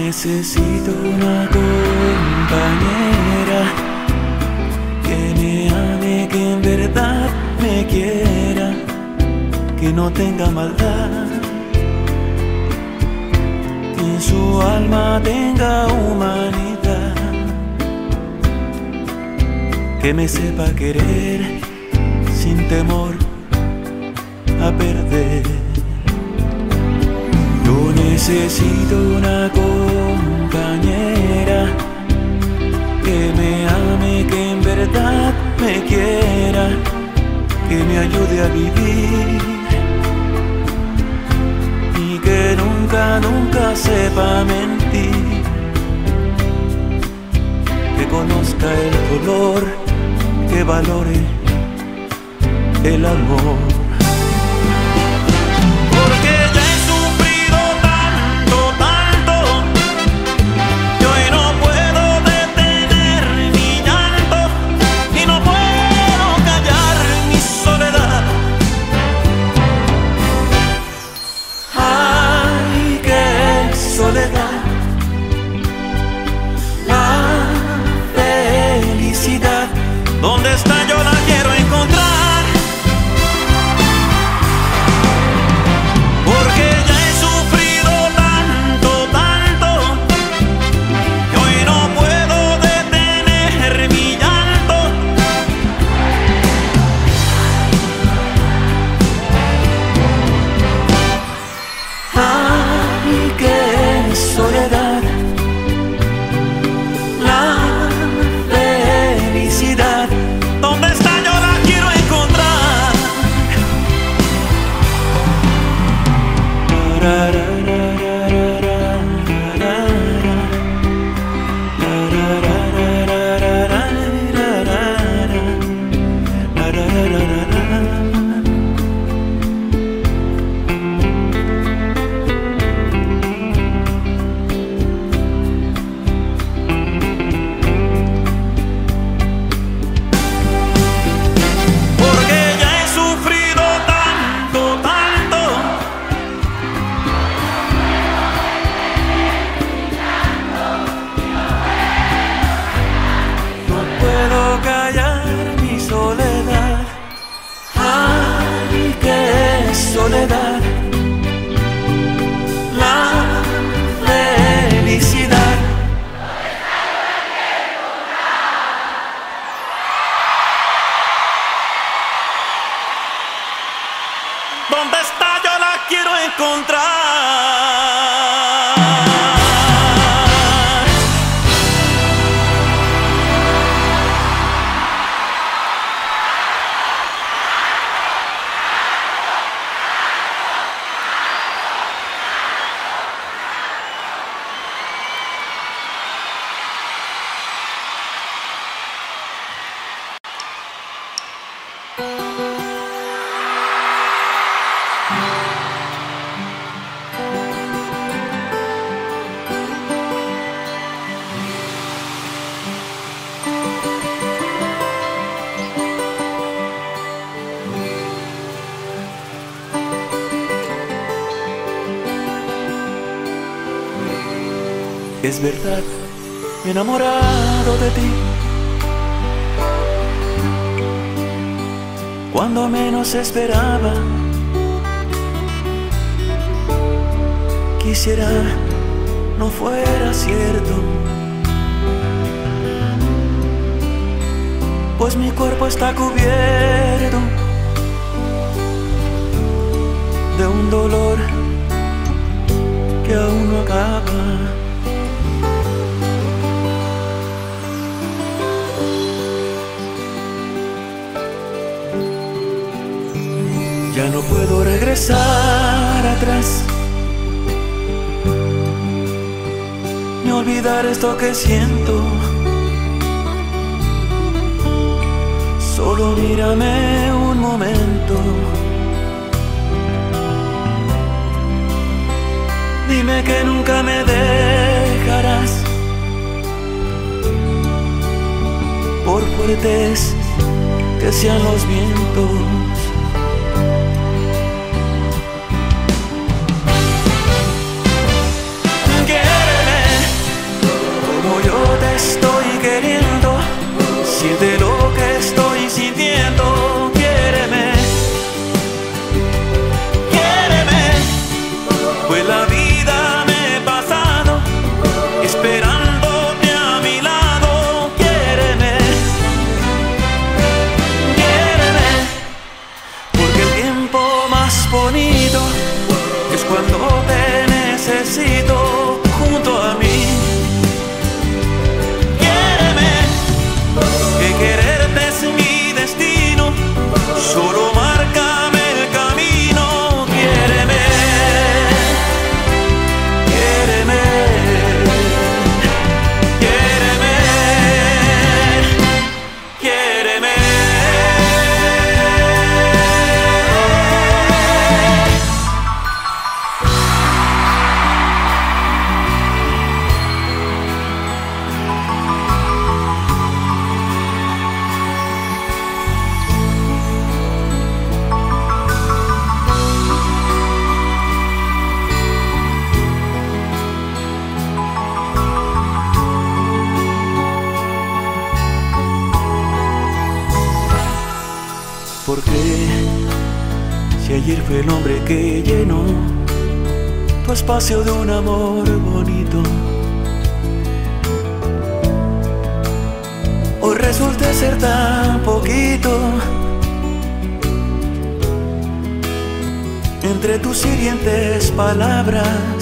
Necesito una compañera que me ame, que en verdad me quiera, que no tenga maldad, que en su alma tenga humanidad, que me sepa querer sin temor a perder. Yo necesito una compañera que me ame, que en verdad me quiera, que me ayude a vivir y que nunca, nunca sepa mentir, que conozca el dolor, que valore el amor. ¿Dónde está? Yo la quiero encontrar, porque ya he sufrido tanto, tanto, que hoy no puedo detener mi llanto. Ay, qué soledad, la felicidad. ¿Dónde está? Yo la quiero encontrar. Soledad, la felicidad. ¿Dónde está? Yo la quiero encontrar. Es verdad, me he enamorado de ti, cuando menos esperaba. Quisiera no fuera cierto, pues mi cuerpo está cubierto de un dolor que aún no acaba. Ya no puedo regresar atrás, ni olvidar esto que siento. Solo mírame un momento, dime que nunca me dejarás, por fuertes que sean los vientos. Quiéreme ¿Por qué? Si ayer fue el hombre que llenó tu espacio de un amor bonito, hoy resulta ser tan poquito. Entre tus hirientes palabras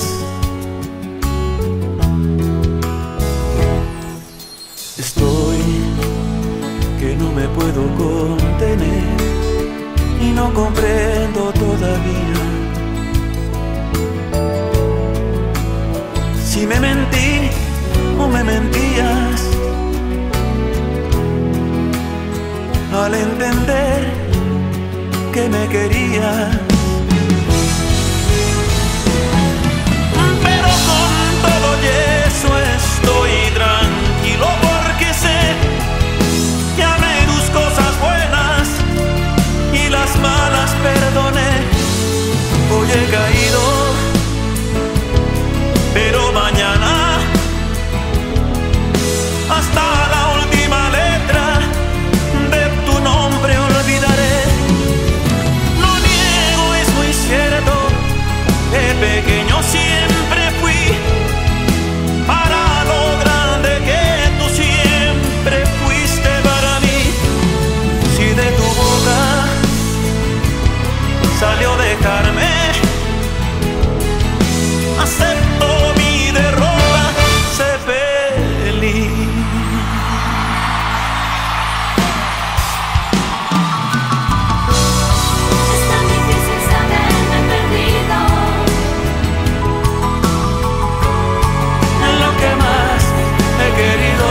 estoy que no me puedo contener y no comprendo todavía si me mentí o me mentías al entender que me querías. Pero con todo y eso estoy tranquilo porque sé que amé tus cosas buenas y las malas perdoné. Hoy he caído, pero mañana hasta la última letra de tu nombre olvidaré. No niego, es muy cierto, de pequeño siempre fui para lo grande que tú siempre fuiste para mí. Si de tu boca salió dejarme, acepto mi derrota, sé feliz. Es tan difícil saberme perdido En lo que más he querido,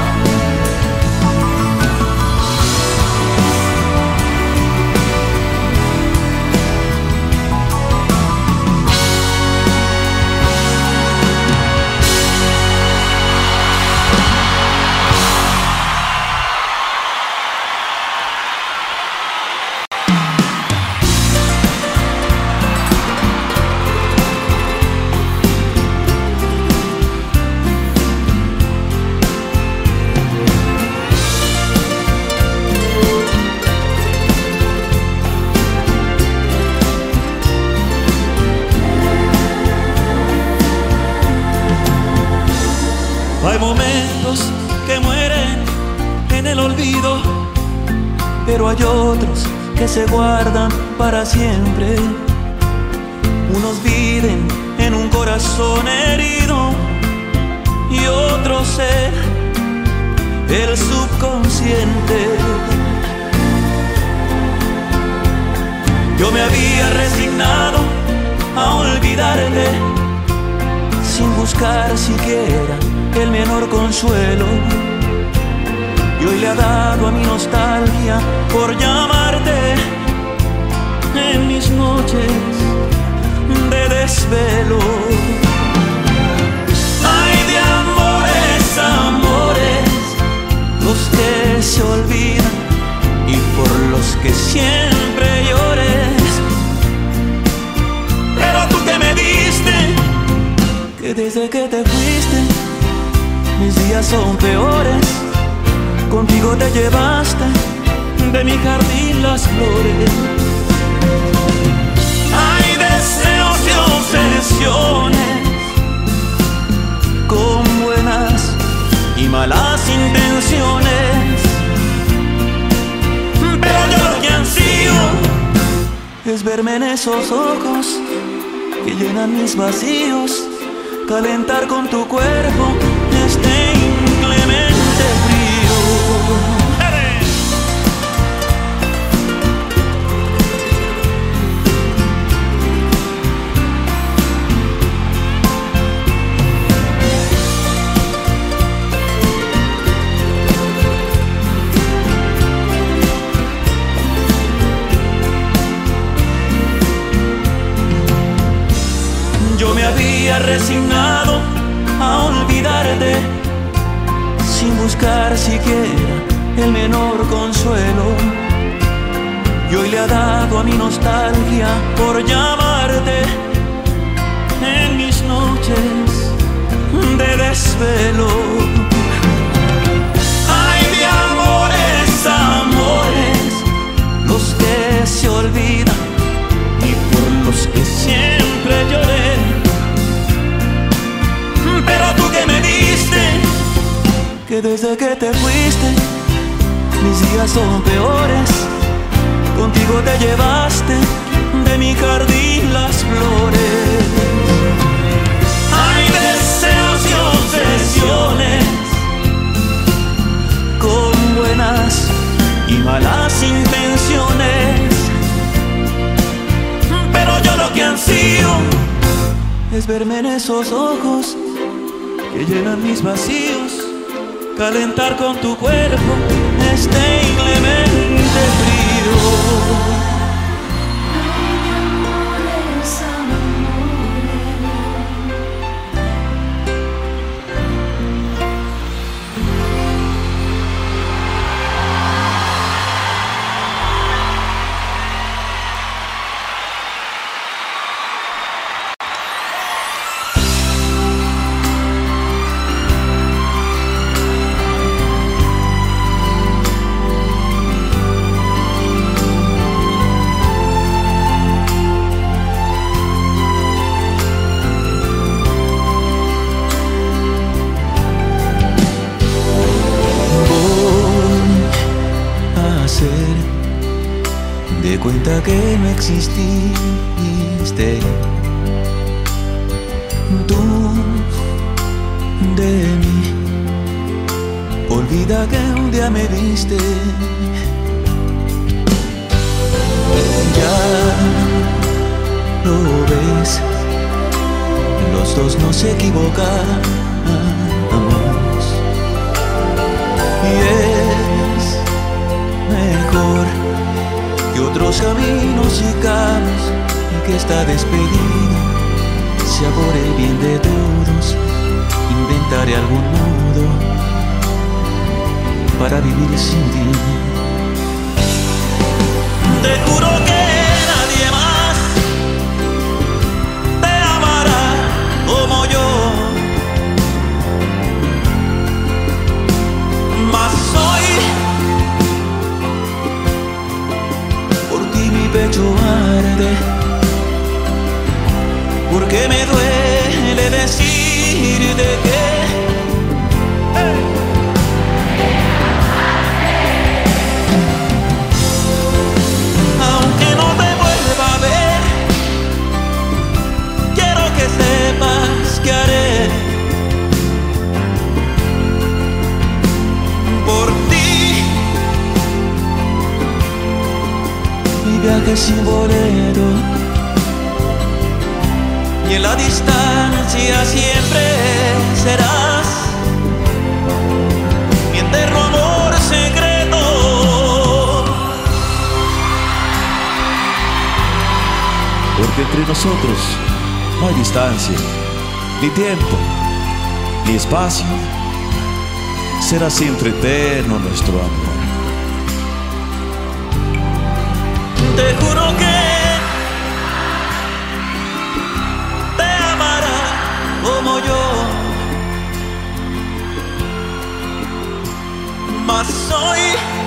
hay momentos que mueren en el olvido, pero hay otros que se guardan para siempre. Unos viven en un corazón herido y otros en el subconsciente. Yo me había resignado a olvidarte sin buscar siquiera el menor consuelo, y hoy le ha dado a mi nostalgia por llamarte en mis noches de desvelo. Ay, de amores, amores, los que se olvidan y por los que siempre llores. Pero tú que me diste que desde que te fuiste mis días son peores. Contigo te llevaste de mi jardín las flores. Hay deseos y obsesiones con buenas y malas intenciones, pero yo lo que ansío es verme en esos ojos que llenan mis vacíos, calentar con tu cuerpo este inclemente frío. Yo me había resignado a olvidarte sin buscar siquiera el menor consuelo, y hoy le ha dado a mi nostalgia por llamarte en mis noches de desvelo. Ay, de amores, amores, los que se olvidan y por los que siempre lloré. Pero tú que me diste que desde que te fuiste mis días son peores. Contigo te llevaste de mi jardín las flores. Hay deseos y obsesiones con buenas y malas intenciones, pero yo lo que ansío es verme en esos ojos que llenan mis vacíos, calentar con tu cuerpo este inclemente frío. De cuenta que no exististe tú de mí. Olvida que un día me viste. Ya lo ves, los dos nos equivocamos y es mejor que otros caminos sigamos y que esta despedida sea por el bien de todos. Inventaré algún modo para vivir sin ti. Te juro que nadie más te amará como yo, mas hoy mi pecho arde, porque me duele decirte que aunque no te vuelva a ver, quiero que sepas que haré por ti mi viaje sin boleto, y en la distancia siempre serás mi eterno amor secreto. Porque entre nosotros no hay distancia, ni tiempo, ni espacio. Será siempre eterno nuestro amor. Te juro que te amará como yo, mas hoy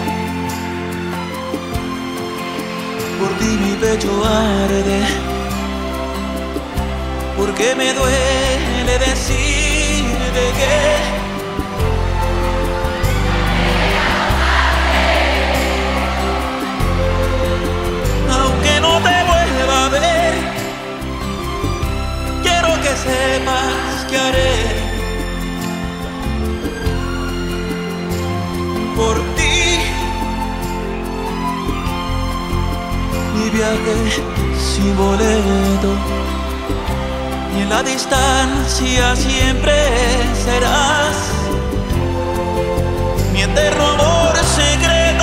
por ti mi pecho arde, porque me duele decirte que no te vuelva a ver, quiero que sepas que haré por ti mi viaje sin boleto, y en la distancia siempre serás mi eterno amor secreto.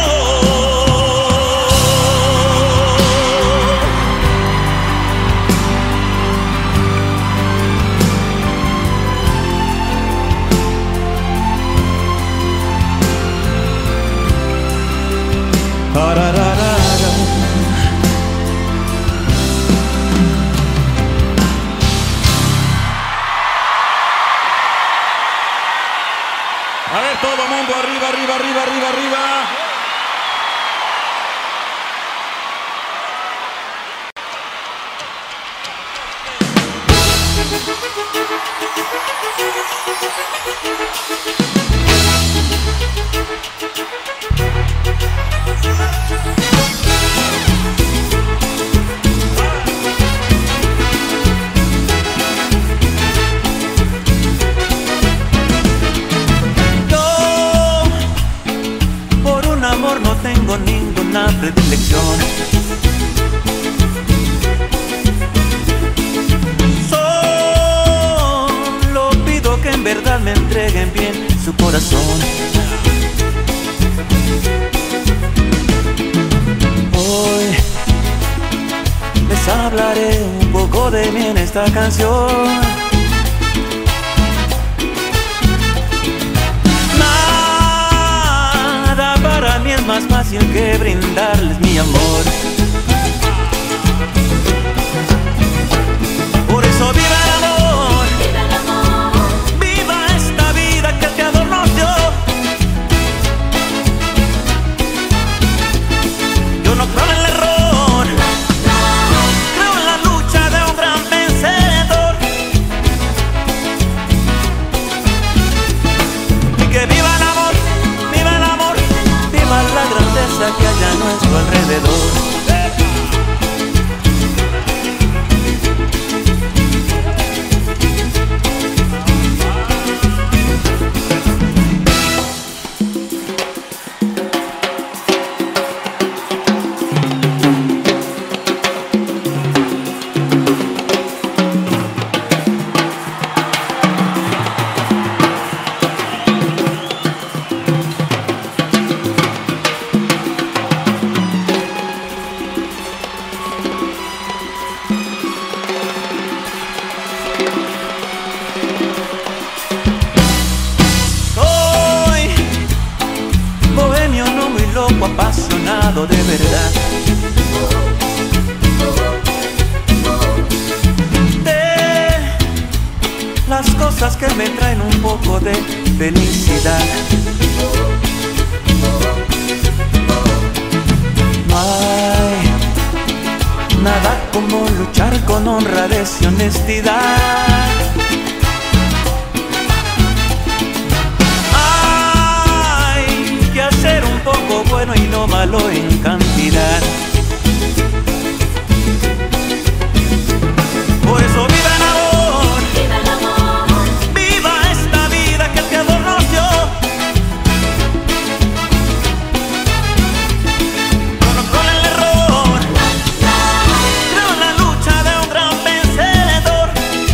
A ver, todo mundo arriba, arriba, arriba, arriba. predilección. Solo pido que en verdad me entreguen bien su corazón. Hoy les hablaré un poco de mí en esta canción. Nada para mí es más fácil que brindarles mi amor. Por eso viva el amor, Viva el amor, viva esta vida que el Creador nos dio. Yo no creo en el error, creo en la lucha de un gran vencedor. Y que viva el amor, viva el amor, viva la grandeza que hay a nuestro alrededor. Loco, apasionado de verdad, de las cosas que me traen un poco de felicidad. No hay nada como luchar con honradez y honestidad. Ser un poco bueno y no malo en cantidad. Por eso viva el amor, viva el amor, viva esta vida que el Creador nos dio. Yo no creo en el error, creo en la lucha de un gran vencedor.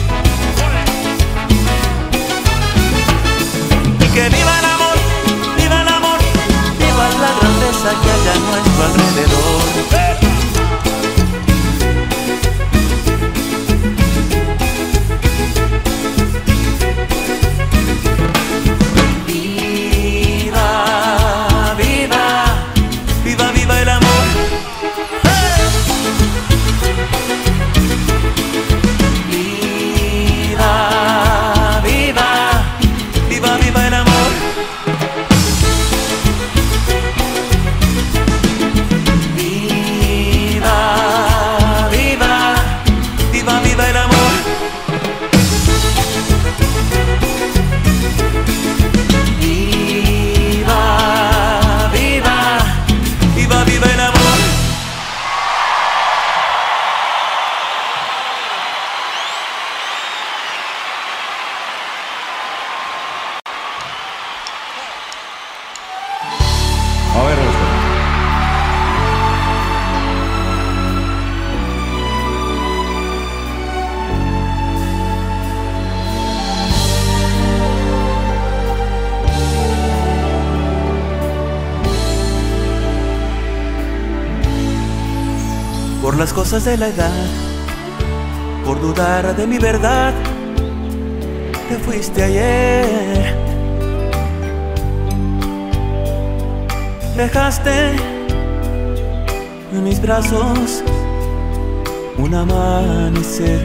Y que viva el amor, viva el amor, la grandeza que hay a nuestro alrededor. Viva, viva, viva, viva el amor. Viva, viva, viva, viva el amor. A ver, por las cosas de la edad, por dudar de mi verdad, te fuiste ayer. Dejaste en mis brazos un amanecer.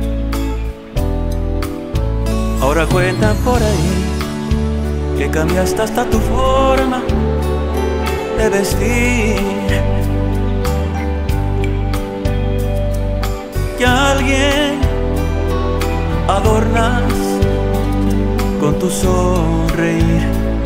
Ahora cuentan por ahí que cambiaste hasta tu forma de vestir, que a alguien adornas con tu sonreír.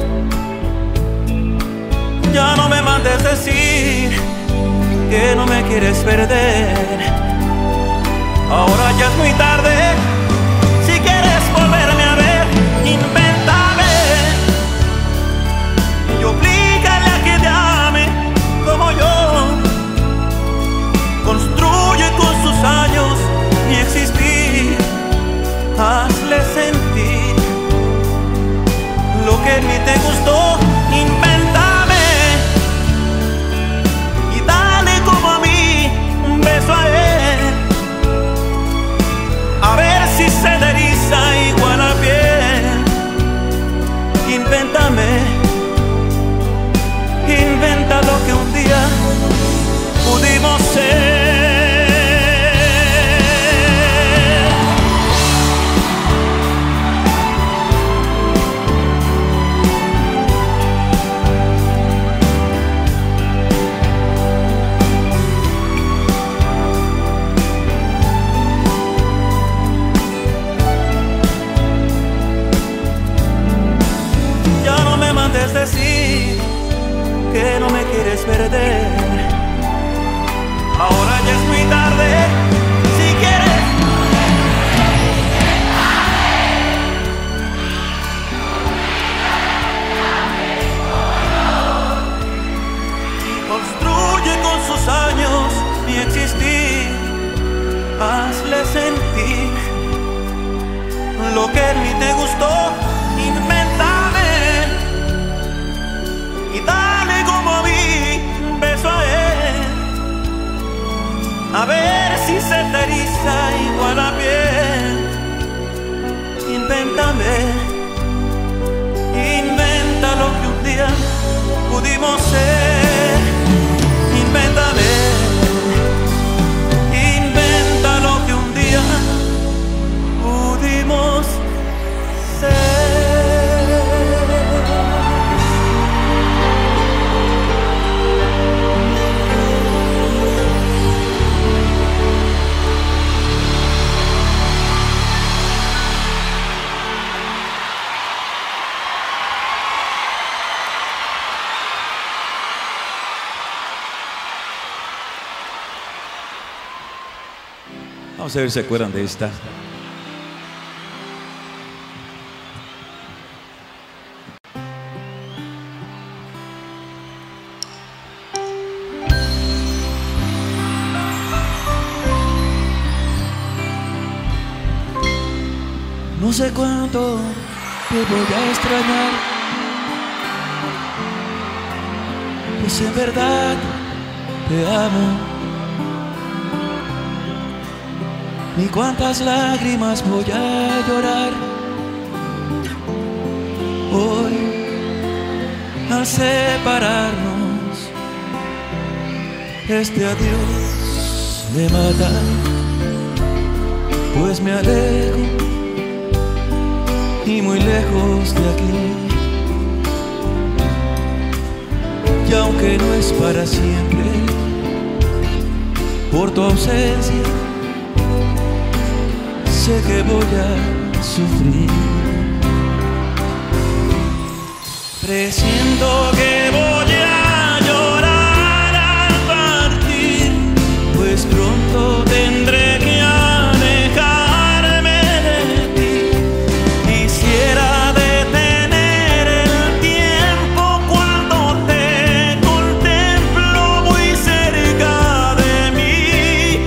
Ya no me mandes decir que no me quieres perder. Ahora ya es muy tarde. Si quieres volverme a ver, invéntame y oblígale a que te ame como yo. a ver si se te eriza igual la piel. Invéntame, inventa lo que un día pudimos ser. Invéntame, inventa lo que un día pudimos ser. Vamos a ver si se acuerdan de esta. No sé cuánto te voy a extrañar, pues en verdad te amo. Ni cuántas lágrimas voy a llorar hoy al separarnos. Este adiós me mata, pues me alejo y muy lejos de aquí. Y aunque no es para siempre, por tu ausencia sé que voy a sufrir. Presiento que voy a llorar al partir, pues pronto tendré que alejarme de ti. Quisiera detener el tiempo cuando te contemplo muy cerca de mí.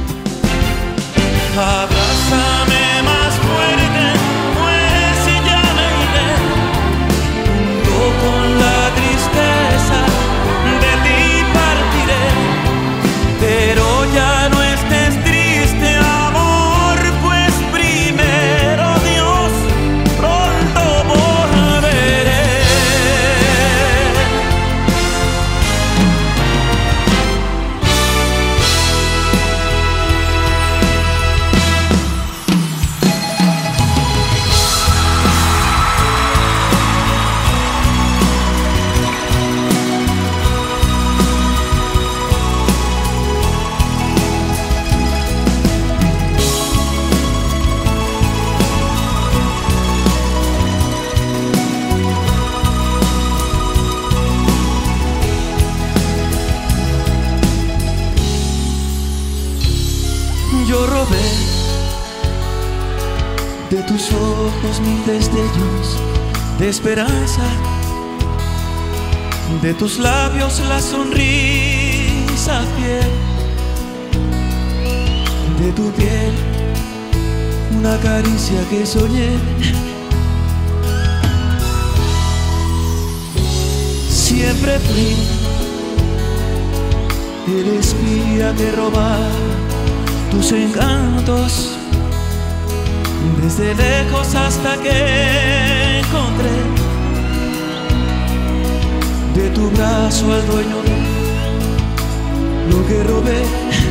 Abrázame más fuerte, pues si ya me iré, junto con la tristeza de ti partiré. Pero ya no estés triste, amor, pues primero Dios, pronto volveré. Yo robé de tus ojos mil destellos de esperanza, de tus labios la sonrisa fiel, de tu piel una caricia que soñé. Siempre fui el espía que robaba tus encantos, desde lejos hasta que encontré de tu brazo al dueño de lo que robé.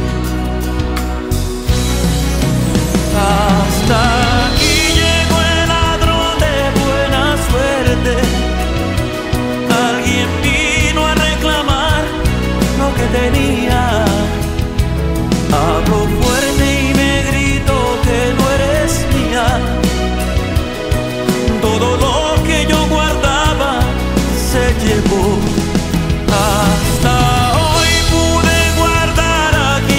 Hasta aquí llegó el ladrón de buena suerte. Alguien vino a reclamar lo que tenía. Habló fuerte y me gritó que no eres mía. Todo lo que yo guardaba se llevó. Hasta hoy pude guardar aquí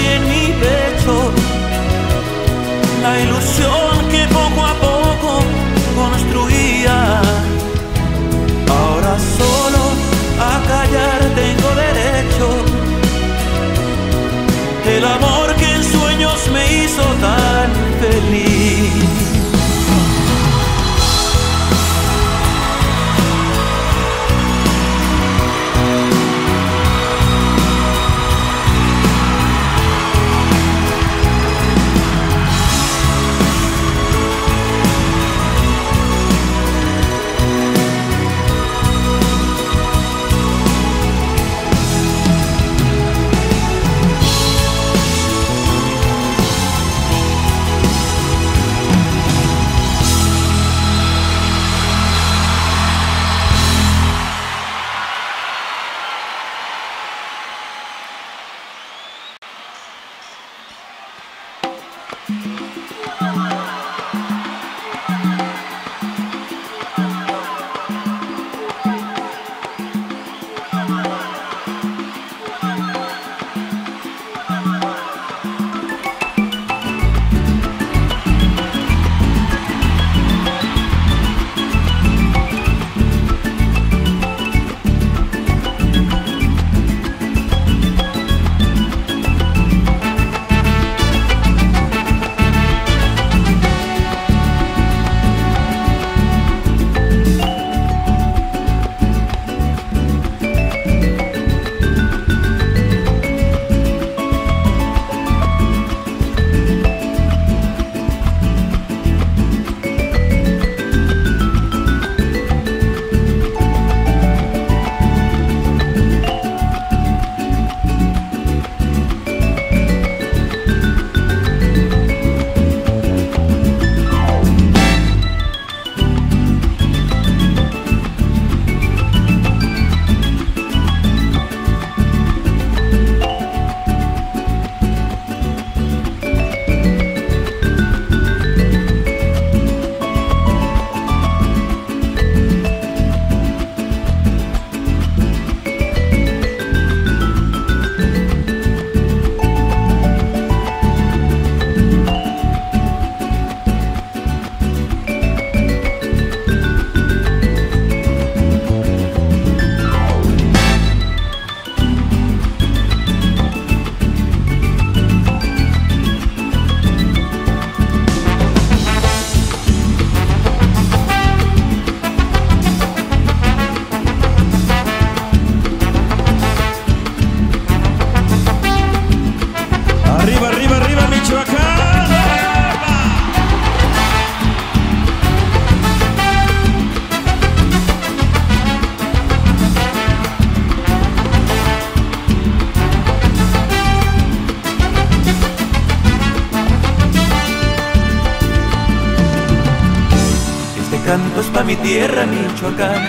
canto es pa' mi tierra, Michoacán,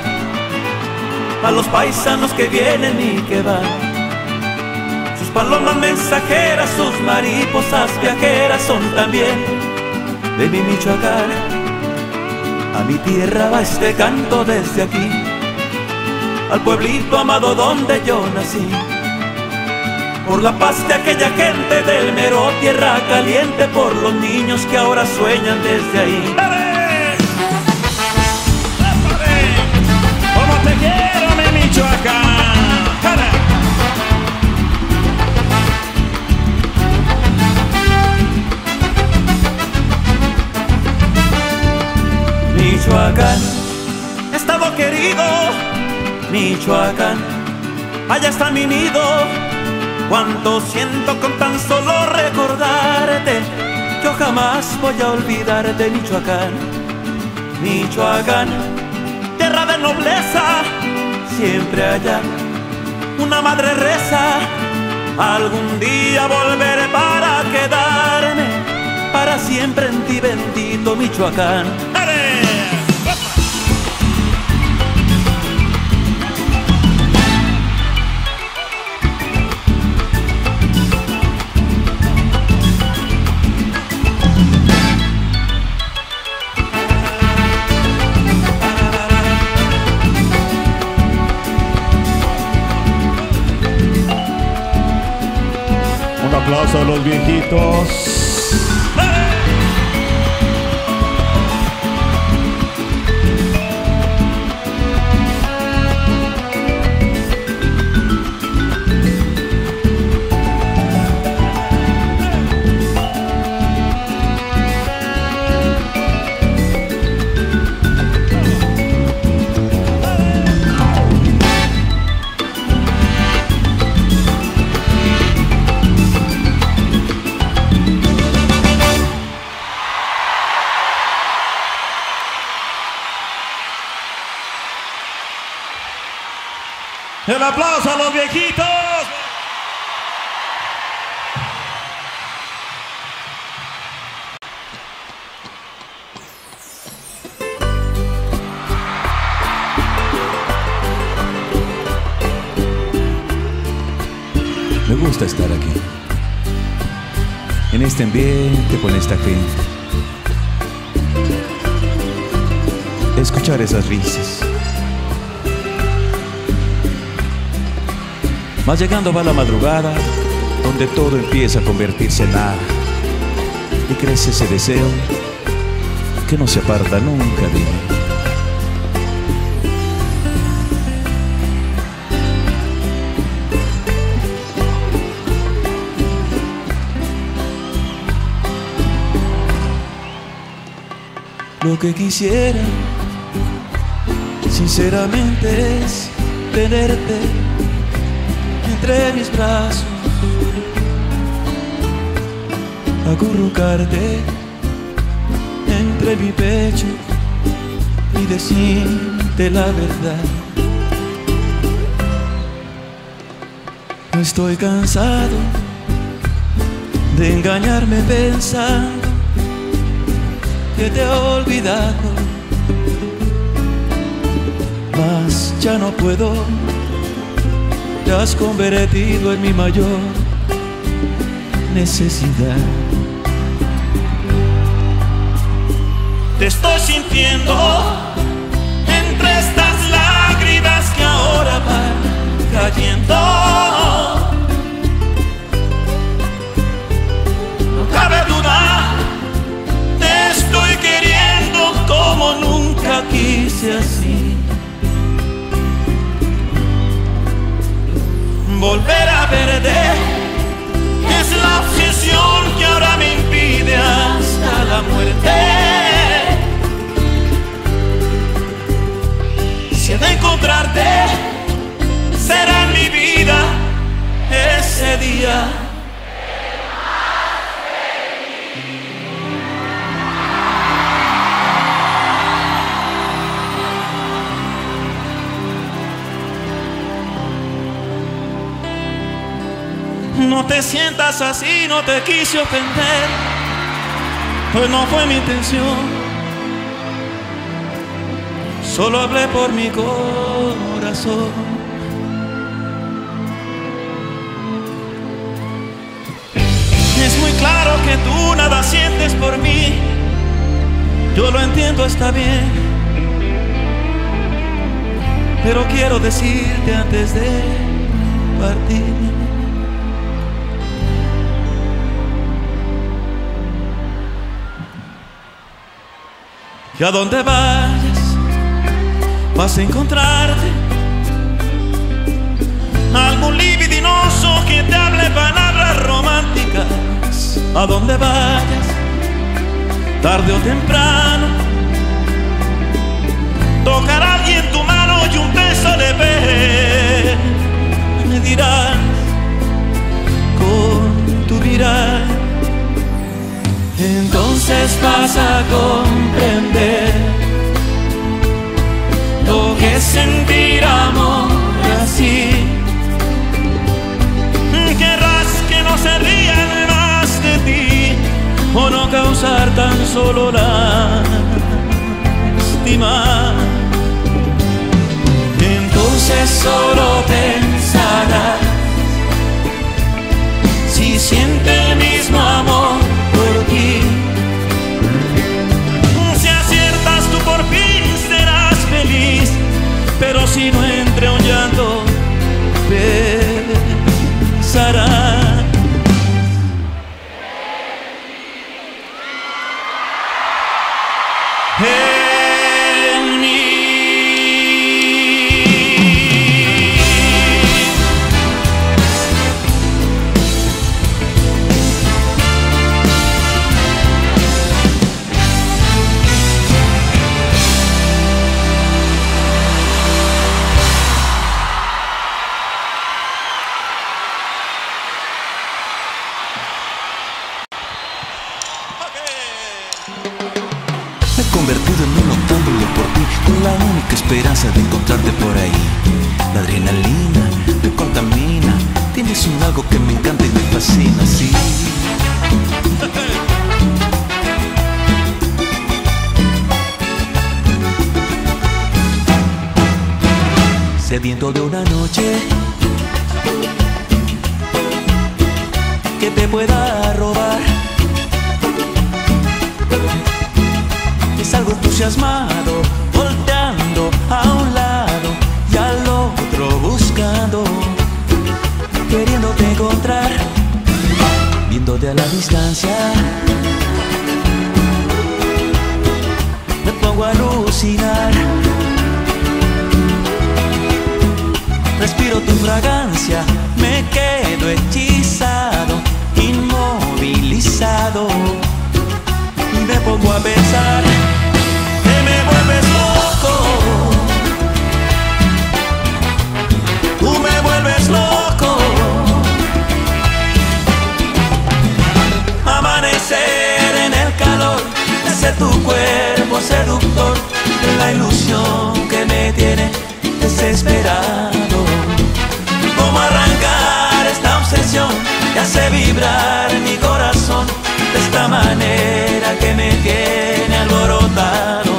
a los paisanos que vienen y que van. Sus palomas mensajeras, sus mariposas viajeras son también de mi Michoacán. A mi tierra va este canto desde aquí, al pueblito amado donde yo nací. Por la paz de aquella gente del mero tierra caliente, por los niños que ahora sueñan desde ahí. ¡Cómo te quiero, mi Michoacán! ¡Jara! Michoacán, estado querido, Michoacán, allá está mi nido. Cuánto siento con tan solo recordarte, yo jamás voy a olvidarte, Michoacán. Michoacán, tierra de nobleza, siempre allá una madre reza. Algún día volveré para quedarme para siempre en ti, bendito Michoacán. Un aplauso a los viejitos. El aplauso a los viejitos. Me gusta estar aquí. en este ambiente con esta gente. Escuchar esas risas. Más llegando va la madrugada, donde todo empieza a convertirse en nada, y crece ese deseo que no se aparta nunca de mí. Lo que quisiera, sinceramente, es tenerte entre mis brazos, acurrucarte entre mi pecho y decirte la verdad. Estoy cansado de engañarme pensando que te he olvidado, mas ya no puedo. Te has convertido en mi mayor necesidad. Te estoy sintiendo entre estas lágrimas que ahora van cayendo. No cabe duda, te estoy queriendo como nunca quise así. Volver a verte es la obsesión que ahora me impide hasta la muerte. Si he de encontrarte, será en mi vida ese día. No te sientas así, no te quise ofender, pues no fue mi intención. Solo hablé por mi corazón. Es muy claro que tú nada sientes por mí. Yo lo entiendo, está bien, pero quiero decirte antes de partir que a donde vayas vas a encontrarte algún libidinoso que te hable palabras románticas. A donde vayas, tarde o temprano, tocará alguien tu mano y un beso leve. Me dirás con tu mirar, entonces vas a comprender lo que es sentir amor así. Querrás que no se rían más de ti o no causar tan solo lástima. Entonces solo pensarás si siente el mismo amor por ti. Si aciertas tú por fin serás feliz, pero si no entre un llanto pensarás. En mí. Me he convertido en un noctámbulo por ti, con la única esperanza de encontrarte por ahí. La adrenalina me contamina, tienes un algo que me encanta y me fascina, sí. Sediento de una noche que te pueda robar Y salgo entusiasmado, volteando a un lado y al otro buscando, queriéndote encontrar, viéndote a la distancia. Me pongo a alucinar, respiro tu fragancia, me quedo hechizado, inmovilizado, y me pongo a pensar que me vuelves loco. Tú me vuelves loco. Amanecer en el calor de tu cuerpo seductor, la ilusión que me tiene desesperado. Cómo arrancar esta obsesión que hace vibrar mi corazón de esta manera que me tiene alborotado.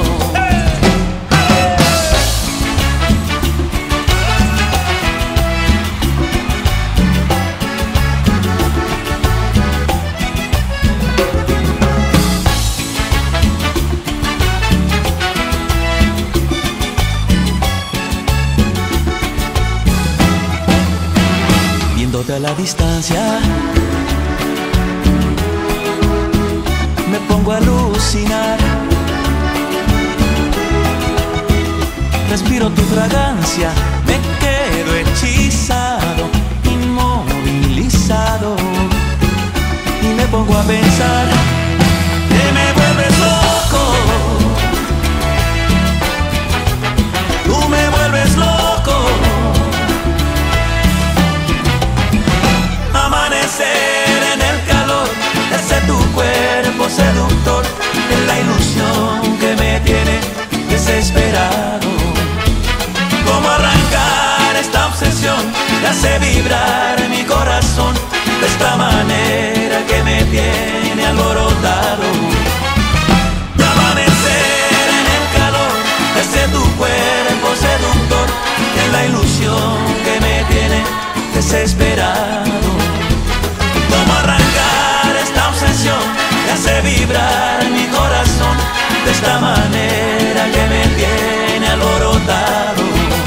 A la distancia me pongo a alucinar, respiro tu fragancia, me quedo hechizado, inmovilizado, y me pongo a pensar que me vuelves loco. Tú me vuelves loco. Amanecer en el calor de ese tu cuerpo seductor, en la ilusión que me tiene desesperado. Cómo arrancar esta obsesión que hace vibrar mi corazón de esta manera que me tiene alborotado. Amanecer en el calor de ese tu cuerpo seductor, en la ilusión que me tiene desesperado. Cómo arrancar esta obsesión que hace vibrar mi corazón de esta manera que me tiene alborotado.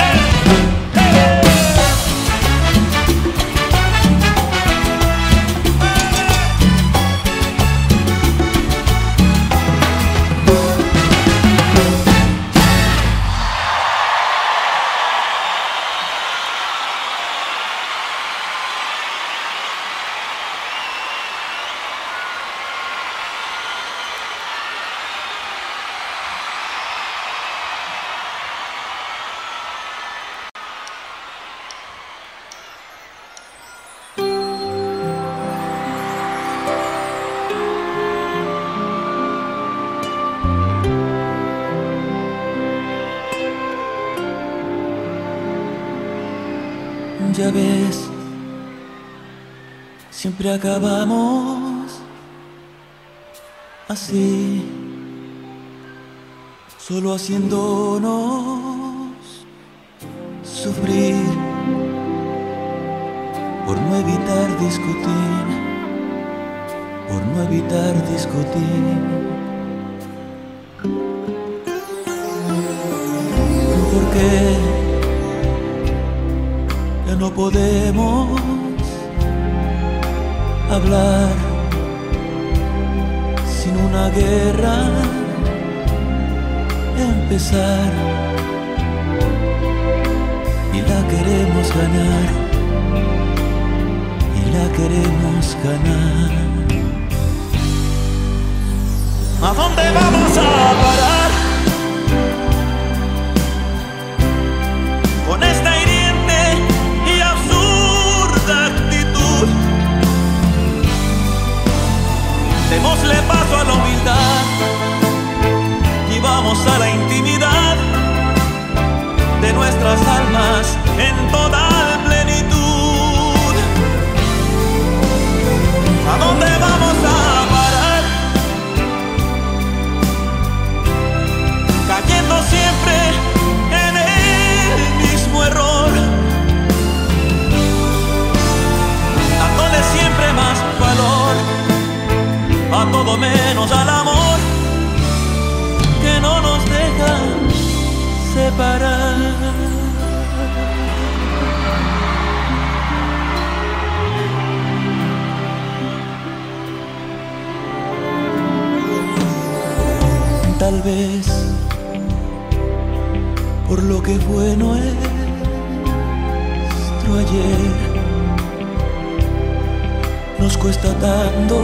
Ya ves, siempre acabamos así, solo haciéndonos sufrir por no evitar discutir, por no evitar discutir. ¿Por qué ya no podemos hablar sin una guerra empezar? Y la queremos ganar, y la queremos ganar. ¿A dónde vamos a parar con esta hiriente y absurda actitud? Démosle paso a la humildad y vamos a la intimidad de nuestras almas en total plenitud. ¿A dónde vamos a parar? Cayendo siempre en el mismo error, dándole siempre más valor a todo menos al amor. separar. Tal vez por lo que fue nuestro ayer nos cuesta tanto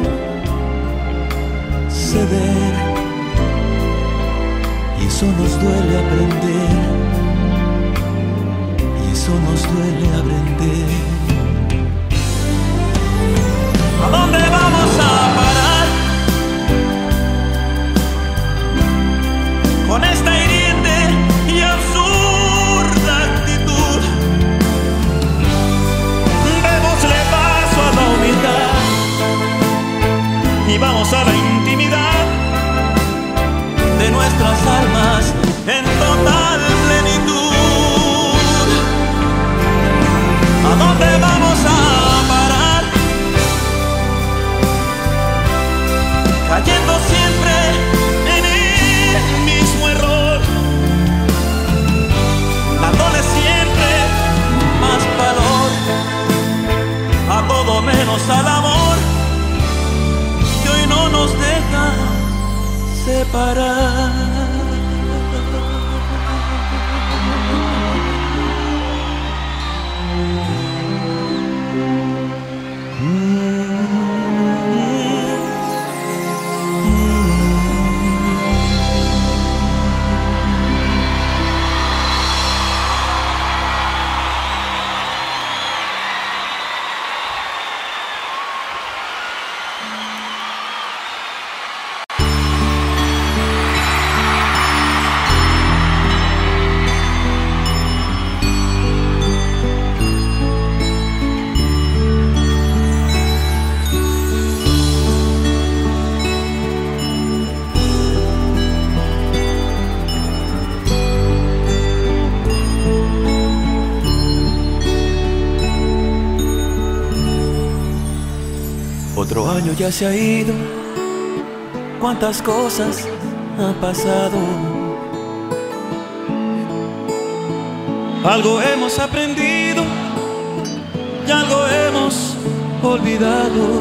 ceder, y eso nos duele aprender, y eso nos duele aprender. ¿A dónde vamos a parar con esta hiriente y absurda actitud? Démosle paso a la humildad y vamos a la intimidad de nuestras almas en total plenitud. ¿A dónde vamos a parar? Cayendo siempre en el mismo error, dándole siempre más valor a todo menos al amor que hoy no nos deja separar. Otro año ya se ha ido, cuántas cosas han pasado. Algo hemos aprendido y algo hemos olvidado.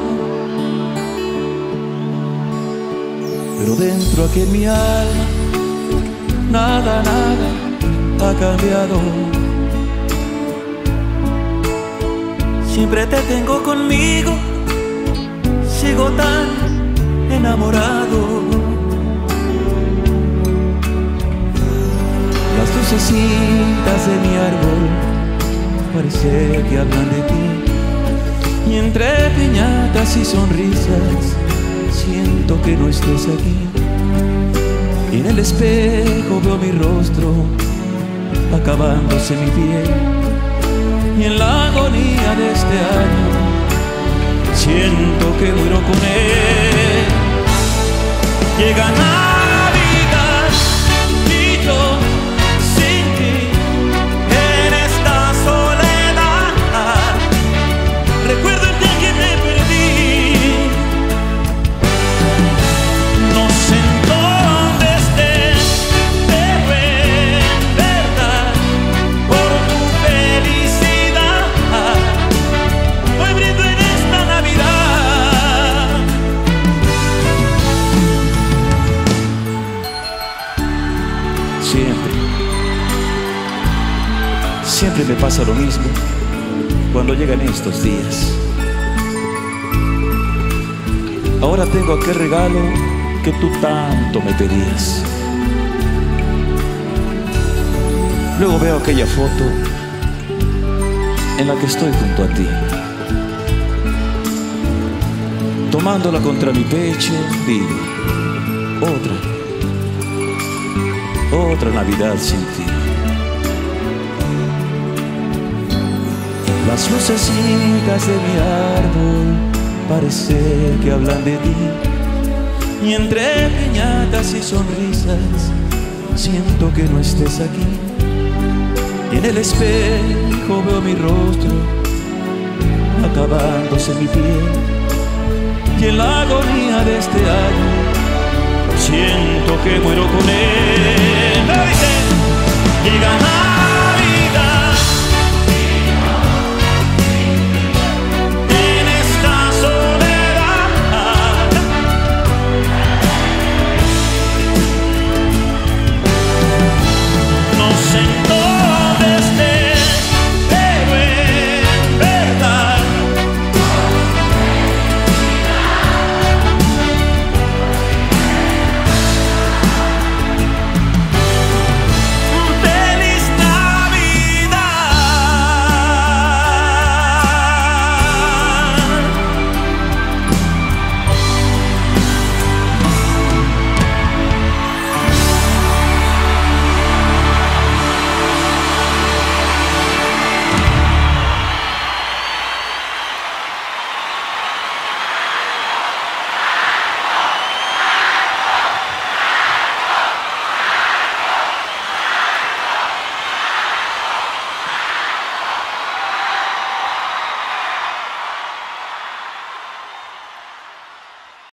Pero dentro aquí en mi alma, nada, nada ha cambiado. Siempre te tengo conmigo, sigo tan enamorado. Las lucecitas de mi árbol parece que hablan de ti, y entre piñatas y sonrisas siento que no estés aquí. Y en el espejo veo mi rostro acabándose mi piel, y en la agonía de este año siento que muero con él. Llega Navidad y yo sin ti en esta soledad. Recuerdo el día que te perdí, no sé en dónde estés, pero en verdad por tu felicidad hoy brindo en esta Navidad. Siempre me pasa lo mismo cuando llegan estos días. Ahora tengo aquel regalo que tú tanto me pedías. Luego veo aquella foto en la que estoy junto a ti. Tomándola contra mi pecho, digo, otra Navidad sin ti. Las lucecitas de mi árbol parece que hablan de ti, y entre piñatas y sonrisas siento que no estés aquí. Y en el espejo veo mi rostro acabándose mi piel, y en la agonía de este año siento que muero con él. ¡Me dice! y ganar.